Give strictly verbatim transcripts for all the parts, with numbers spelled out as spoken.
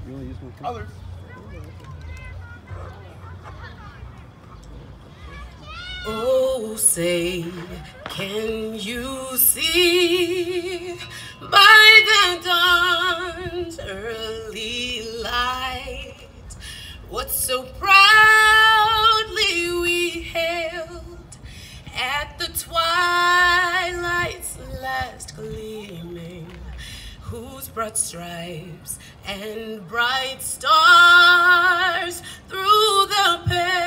You want to use one too? Others. Oh, say, can you see by the dawn's early light what so proudly we hailed at the twilight's last gleaming, whose broad stripes and bright stars through the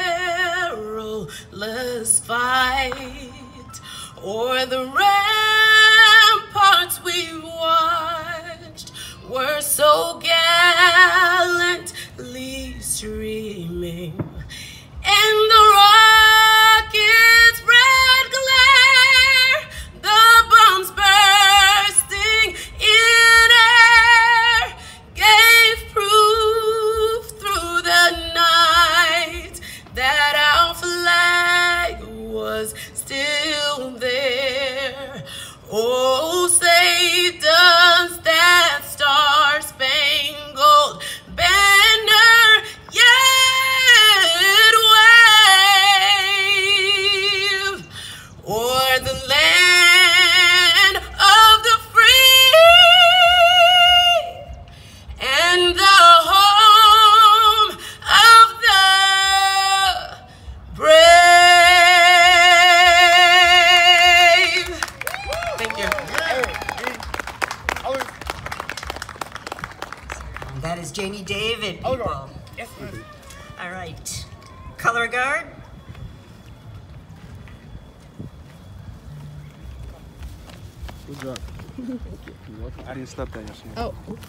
perilous fight o'er the ramparts we watched were so gallantly streaming, and the rocket's red glare, the bombs bursting in air, gave proof through the night that our flag was still there. Oh, say does that star-spangled banner yet wave o'er the land of the free and the home of the brave? Thank you. Others. That is Janie David, Other people. guard. Yes, ma'am. All right. Color guard. Good job. You're welcome. I didn't stop that yesterday. Oh.